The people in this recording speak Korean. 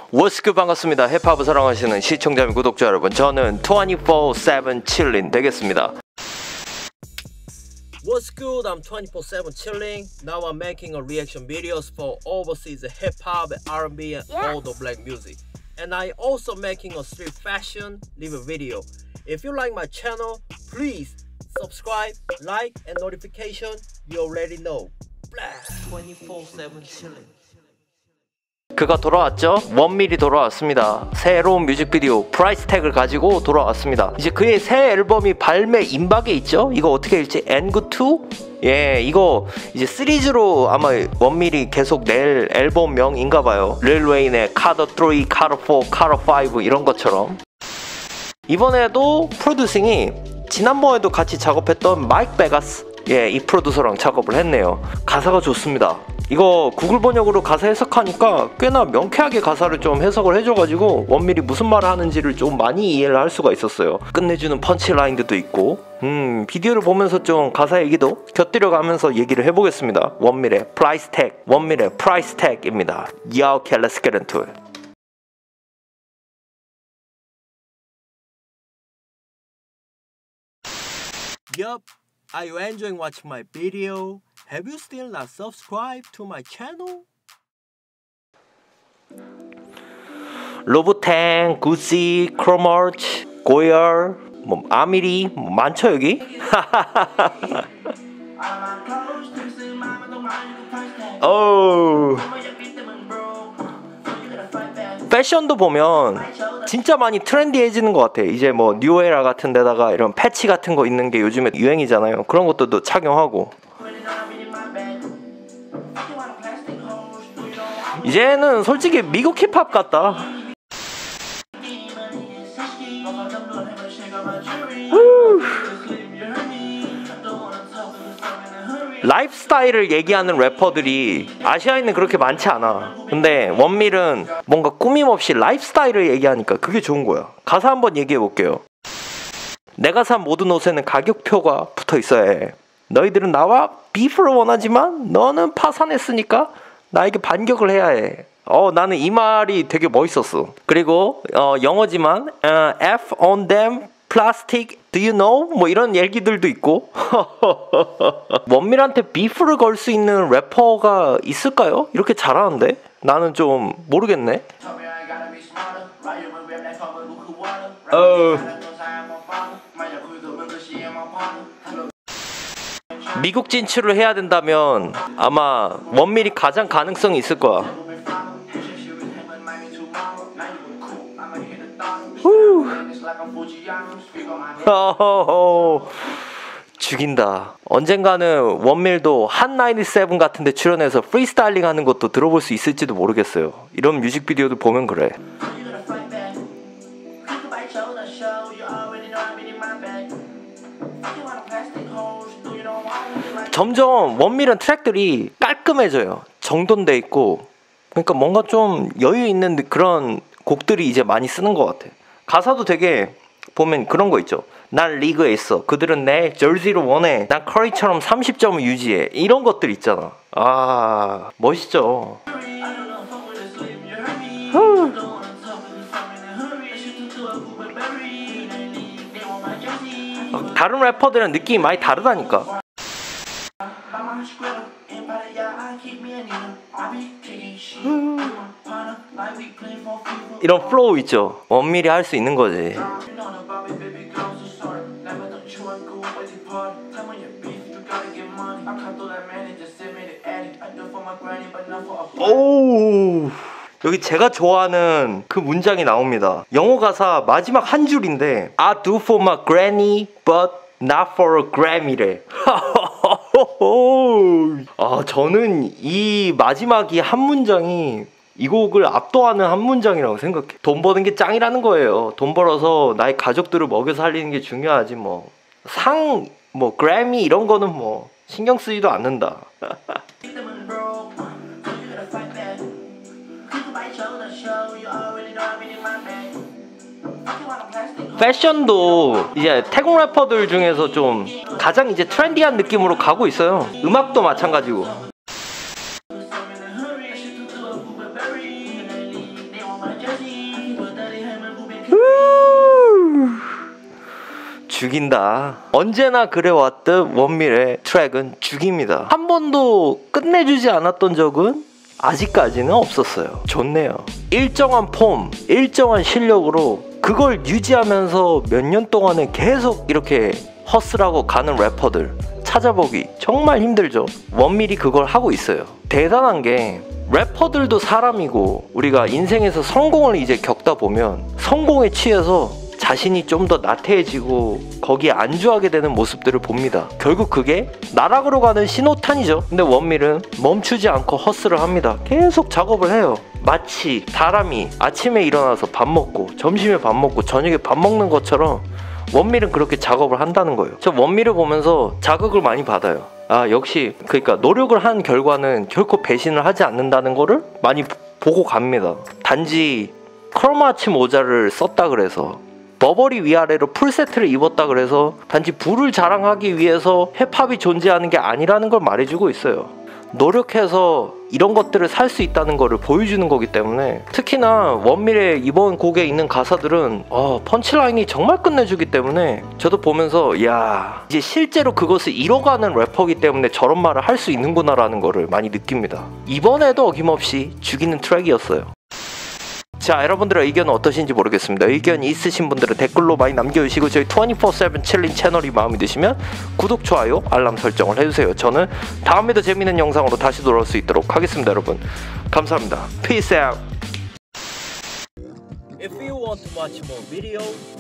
What's good, 반갑습니다. 힙합을 사랑하시는 시청자 및 구독자 여러분, 저는 24/7 chillin 되겠습니다. What's good? I'm 24/7 chilling. Now I'm making a reaction videos for overseas hip-hop, R&B and all the black music. And I also making a street fashion review video. If you like my channel, please subscribe, like and notification. You already know. 24/7 chilling. 그가 돌아왔죠. 원밀이 돌아왔습니다. 새로운 뮤직비디오 프라이스 택을 가지고 돌아왔습니다. 이제 그의 새 앨범이 발매 임박에 있죠. 이거 어떻게 읽지? 앵그2? 예, 이거 이제 시리즈로 아마 원밀이 계속 낼 앨범명인가봐요. 릴 웨인의 카더 3, 카더 4, 카더 5 이런 것처럼. 이번에도 프로듀싱이 지난번에도 같이 작업했던 마이크 베가스, 예, 이 프로듀서랑 작업을 했네요. 가사가 좋습니다. 이거 구글 번역으로 가사 해석하니까 꽤나 명쾌하게 가사를 좀 해석을 해줘가지고 원밀이 무슨 말을 하는지를 좀 많이 이해를 할 수가 있었어요. 끝내주는 펀치라인들도 있고. 비디오를 보면서 좀 가사 얘기도 곁들여 가면서 얘기를 해보겠습니다. 원밀의 프라이스 택, 원밀의 프라이스 택입니다. Yo, okay, let's get into it. Yup, are you enjoying watching my video? Have you still not subscribed to my channel? 로브탱, 구찌, 크로머치, 고열, 뭐 아미리 뭐 많죠 여기? 오. 패션도 보면 진짜 많이 트렌디해지는 것 같아. 이제 뭐 뉴에라 같은 데다가 이런 패치 같은 거 있는 게 요즘에 유행이잖아요. 그런 것도 착용하고. 이제는 솔직히 미국 힙합 같다. 라이프 스타일을 얘기하는 래퍼들이 아시아에는 그렇게 많지 않아. 근데 원밀은 뭔가 꾸밈없이 라이프 스타일을 얘기하니까 그게 좋은 거야. 가사 한번 얘기해 볼게요. 내가 산 모든 옷에는 가격표가 붙어 있어야 해. 너희들은 나와 비프를 원하지만 너는 파산했으니까 나에게 반격을 해야 해. 나는 이 말이 되게 멋있었어. 그리고 영어지만 F on them plastic do you know? 뭐 이런 얘기들도 있고. 원밀한테 비프를 걸 수 있는 래퍼가 있을까요? 이렇게 잘하는데? 나는 좀 모르겠네. 미국 진출을 해야 된다면 아마 원밀이 가장 가능성이 있을 거야. 죽인다. 언젠가는 원밀도 한97 같은데 출연해서 프리스타일링 하는 것도 들어볼 수 있을지도 모르겠어요. 이런 뮤직비디오도 보면 그래. 점점 원밀은 트랙들이 깔끔해져요. 정돈돼 있고. 그러니까 뭔가 좀 여유 있는 그런 곡들이 이제 많이 쓰는 것 같아. 가사도 되게 보면 그런 거 있죠. 난 리그에 있어. 그들은 내 절지를 원해. 난 커리처럼 30점을 유지해. 이런 것들 있잖아. 아, 멋있죠. 다른 래퍼들은 느낌이 많이 다르다니까. 이런 플로우 있죠. 원밀이 할 수 있는 거지. 오, 여기 제가 좋아하는 그 문장이 나옵니다. 영어 가사 마지막 한 줄인데 I do for my granny but not for a Grammy래. 저는 이 마지막 이 한 문장이 이 곡을 압도하는 한 문장이라고 생각해. 돈 버는 게 짱이라는 거예요. 돈 벌어서 나의 가족들을 먹여 살리는 게 중요하지 뭐 상, 뭐 그래미 이런 거는 뭐 신경 쓰지도 않는다. 패션도 이제 태국 래퍼들 중에서 좀 가장 이제 트렌디한 느낌으로 가고 있어요. 음악도 마찬가지고. 죽인다. 언제나 그래왔듯 원밀의 트랙은 죽입니다. 한 번도 끝내주지 않았던 적은 아직까지는 없었어요. 좋네요. 일정한 폼, 일정한 실력으로 그걸 유지하면서 몇 년 동안은 계속 이렇게 허슬하고 가는 래퍼들 찾아보기 정말 힘들죠. 원밀이 그걸 하고 있어요. 대단한 게 래퍼들도 사람이고 우리가 인생에서 성공을 이제 겪다 보면 성공에 취해서 자신이 좀 더 나태해지고 거기에 안주하게 되는 모습들을 봅니다. 결국 그게 나락으로 가는 신호탄이죠. 근데 원밀은 멈추지 않고 허슬을 합니다. 계속 작업을 해요. 마치 사람이 아침에 일어나서 밥 먹고 점심에 밥 먹고 저녁에 밥 먹는 것처럼 원밀은 그렇게 작업을 한다는 거예요. 저 원밀을 보면서 자극을 많이 받아요. 아, 역시 그러니까 노력을 한 결과는 결코 배신을 하지 않는다는 거를 많이 보고 갑니다. 단지 크로마치 모자를 썼다 그래서 버버리 위아래로 풀세트를 입었다 그래서 단지 부를 자랑하기 위해서 힙합이 존재하는 게 아니라는 걸 말해주고 있어요. 노력해서 이런 것들을 살 수 있다는 거를 보여주는 거기 때문에 특히나 원밀의 이번 곡에 있는 가사들은 펀치라인이 정말 끝내주기 때문에 저도 보면서 야, 이제 실제로 그것을 이뤄가는 래퍼이기 때문에 저런 말을 할 수 있는구나 라는 거를 많이 느낍니다. 이번에도 어김없이 죽이는 트랙이었어요. 자, 여러분들의 의견은 어떠신지 모르겠습니다. 의견이 있으신 분들은 댓글로 많이 남겨주시고 저희 24/7 칠린 채널이 마음에 드시면 구독, 좋아요, 알람 설정을 해주세요. 저는 다음에도 재밌는 영상으로 다시 돌아올 수 있도록 하겠습니다. 여러분 감사합니다. Peace out. If you want to watch more videos,